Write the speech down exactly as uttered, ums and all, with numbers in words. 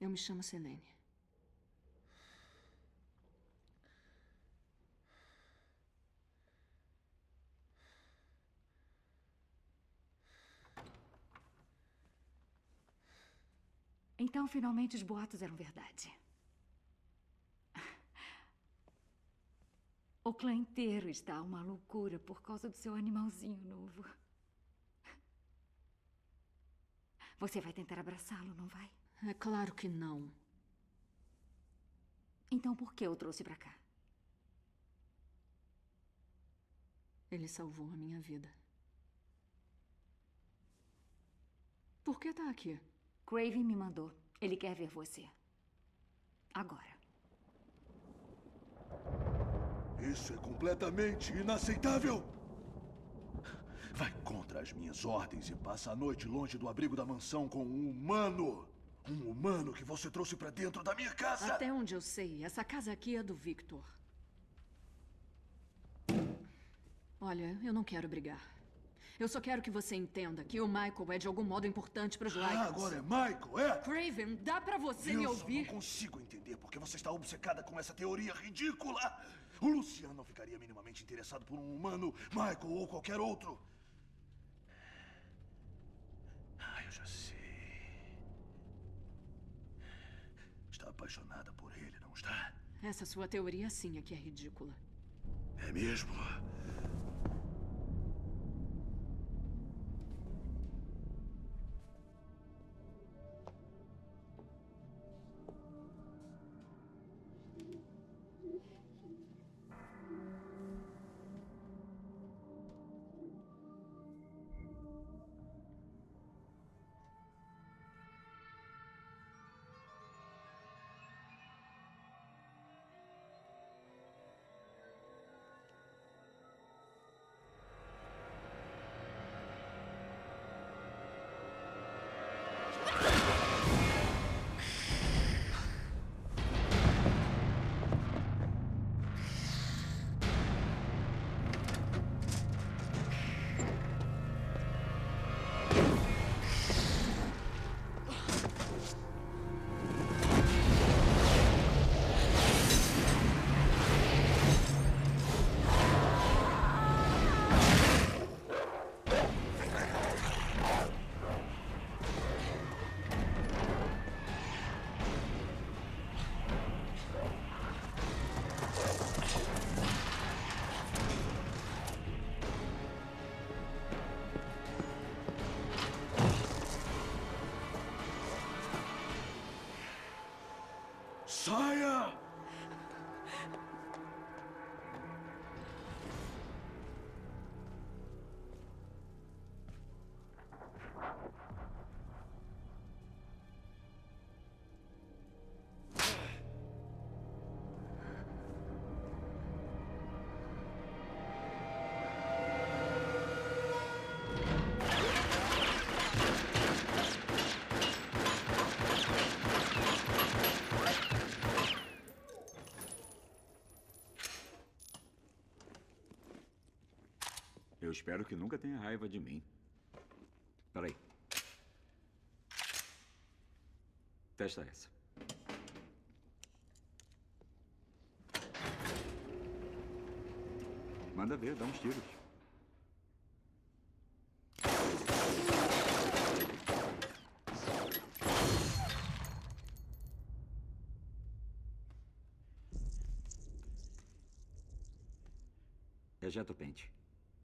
Eu me chamo Selene. Então, finalmente, os boatos eram verdade. O clã inteiro está uma loucura por causa do seu animalzinho novo. Você vai tentar abraçá-lo, não vai? É claro que não. Então, por que o trouxe pra cá? Ele salvou a minha vida. Por que tá aqui? Craven me mandou. Ele quer ver você. Agora. Isso é completamente inaceitável! Vai contra as minhas ordens e passa a noite longe do abrigo da mansão com um humano! Um humano que você trouxe pra dentro da minha casa! Até onde eu sei, essa casa aqui é do Victor. Olha, eu não quero brigar. Eu só quero que você entenda que o Michael é de algum modo importante para os Lycans. Ah, agora é Michael, é? Craven, dá pra você eu me só ouvir? não consigo entender porque você está obcecada com essa teoria ridícula. O Luciano não ficaria minimamente interessado por um humano, Michael ou qualquer outro. Ah, eu já sei. Está apaixonada por ele, não está? Essa sua teoria sim é que é ridícula. É mesmo? Saia! Eu espero que nunca tenha raiva de mim. Peraí. Testa essa. Manda ver, dá uns tiros. Ejeta o pente.